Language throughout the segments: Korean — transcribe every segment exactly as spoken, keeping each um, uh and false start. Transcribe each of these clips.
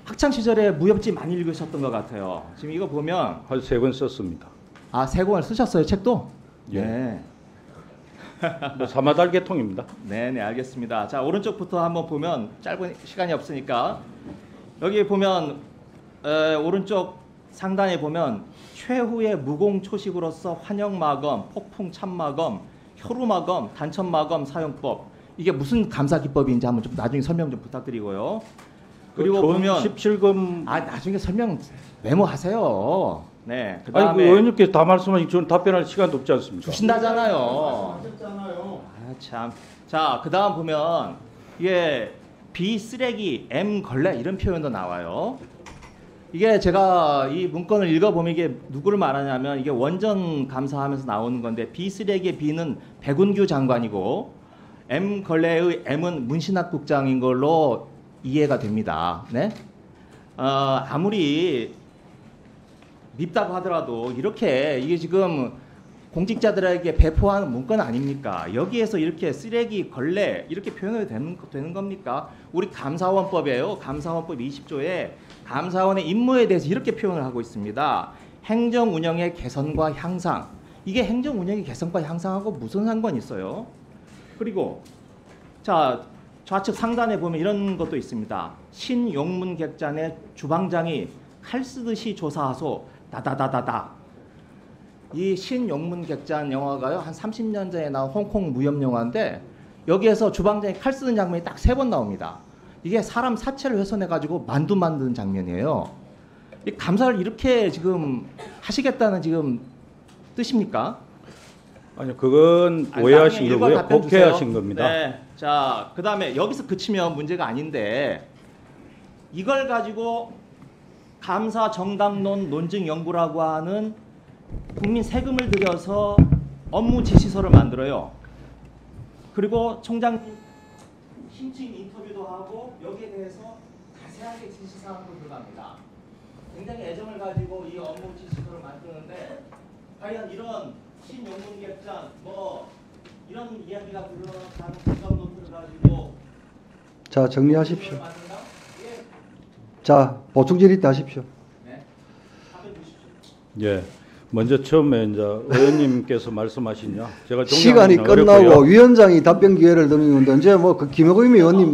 학창 시절에 무협지 많이 읽으셨던 것 같아요. 지금 이거 보면 한 세 권 썼습니다. 아, 세 권을 쓰셨어요, 책도? 예. 네. 뭐 사마달 계통입니다. 네, 네, 알겠습니다. 자, 오른쪽부터 한번 보면 짧은 시간이 없으니까 여기 보면 에, 오른쪽 상단에 보면 최후의 무공초식으로서 환영마검, 폭풍참마검, 혈우마검, 단천마검 사용법, 이게 무슨 감사 기법인지 한번 좀 나중에 설명 좀 부탁드리고요. 그리고 보면 십칠 검 아, 나중에 설명 메모하세요. 네. 아니 그 그다음에 의원님께서 다 말씀하시고 저는 답변할 시간도 없지 않습니까? 주신다잖아요. 하셨잖아요. 아, 참. 자, 그다음 보면 이게 B 쓰레기, M 걸레 이런 표현도 나와요. 이게 제가 이 문건을 읽어보면 이게 누구를 말하냐면 이게 원전 감사하면서 나오는 건데 B 쓰레기의 B는 백운규 장관이고 M 걸레의 M은 문신학 국장인 걸로 이해가 됩니다. 네? 어, 아무리 밉다고 하더라도 이렇게 이게 지금 공직자들에게 배포하는 문건 아닙니까? 여기에서 이렇게 쓰레기, 걸레 이렇게 표현이 되는, 되는 겁니까? 우리 감사원법이에요. 감사원법 이십 조에 감사원의 임무에 대해서 이렇게 표현을 하고 있습니다. 행정 운영의 개선과 향상. 이게 행정 운영의 개선과 향상하고 무슨 상관이 있어요? 그리고 자, 좌측 상단에 보면 이런 것도 있습니다. 신용문객잔의 주방장이 칼 쓰듯이 조사하소. 다다다다다. 이 신용문객잔 영화가요 한 삼십 년 전에 나온 홍콩 무협 영화인데 여기에서 주방장이 칼 쓰는 장면이 딱 세 번 나옵니다. 이게 사람 사체를 훼손해 가지고 만두 만드는 장면이에요. 이 감사를 이렇게 지금 하시겠다는 지금 뜻입니까? 아니요, 그건 아니, 오해하신 나중에 거고요. 일괄 답변 복해하신 주세요. 겁니다. 네. 자, 그다음에 여기서 그치면 문제가 아닌데 이걸 가지고 감사 정당론 논증 연구라고 하는 국민 세금을 들여서 업무 지시서를 만들어요. 그리고 총장님 심층 인터뷰도 하고 여기에 대해서 자세하게 지시사항도 들어갑니다. 굉장히 애정을 가지고 이 업무 지시서를 만드는데 과연 이런 신용문객잔 뭐 이런 이야기가 들어가는 공감 노트를 가지고 자, 정리하십시오. 만든다? 예. 자, 보충 질의 때 하십시오. 네. 답변 주십시오. 예. 먼저 처음에 이제 의원님께서 말씀하시냐, 제가 시간이 종료하기는 끝나고 어렵고요. 위원장이 답변 기회를 드리는 건데 언제 뭐그 김의겸 의원님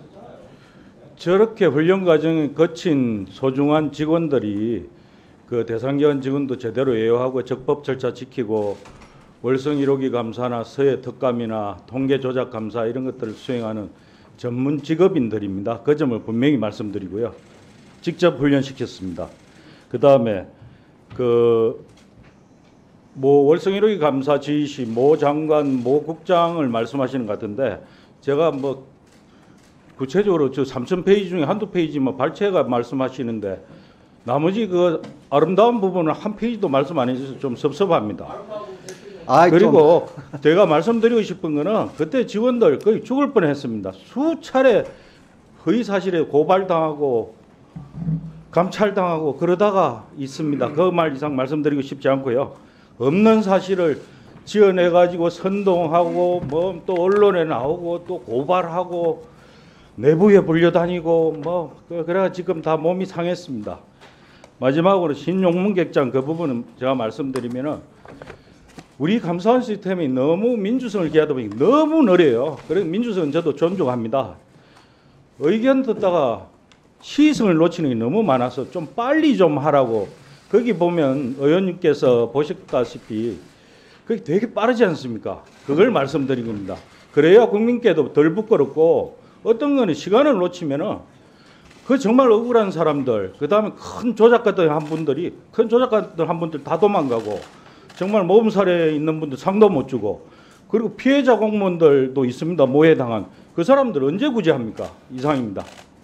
저렇게 훈련 과정을 거친 소중한 직원들이 그 대상기관 직원도 제대로 예우하고 적법 절차 지키고 월성 일 호기 감사나 서해 특감이나 통계 조작 감사 이런 것들을 수행하는 전문 직업인들입니다. 그 점을 분명히 말씀드리고요. 직접 훈련시켰습니다. 그 다음에 그 뭐 월성 일 호기 감사 지시 모 장관 모 국장을 말씀하시는 것 같은데 제가 뭐 구체적으로 저 삼천 페이지 중에 한두 페이지만 발췌가 말씀하시는데 나머지 그 아름다운 부분은 한 페이지도 말씀 안 해주셔서 좀 섭섭합니다. 아이, 그리고 제가 말씀드리고 싶은 거는 그때 직원들 거의 죽을 뻔했습니다. 수차례 허위 사실에 고발당하고 감찰당하고 그러다가 있습니다. 그 말 이상 말씀드리고 싶지 않고요. 없는 사실을 지어내 가지고 선동하고 뭐 또 언론에 나오고 또 고발하고 내부에 불려다니고 뭐 그래 지금 다 몸이 상했습니다. 마지막으로 신용문객장 그 부분은 제가 말씀드리면은 우리 감사원 시스템이 너무 민주성을 기하다 보니 너무 느려요. 그래서 민주성은 저도 존중합니다. 의견 듣다가 시의성을 놓치는 게 너무 많아서 좀 빨리 좀 하라고. 거기 보면 의원님께서 보셨다시피 그게 되게 빠르지 않습니까? 그걸 말씀드린 겁니다. 그래야 국민께도 덜 부끄럽고 어떤 거는 시간을 놓치면은 그 정말 억울한 사람들, 그 다음에 큰 조작가들 한 분들이, 큰 조작가들 한 분들 다 도망가고, 정말 모범사례에 있는 분들 상도 못 주고, 그리고 피해자 공무원들도 있습니다. 모해당한. 그 사람들 언제 구제합니까? 이상입니다.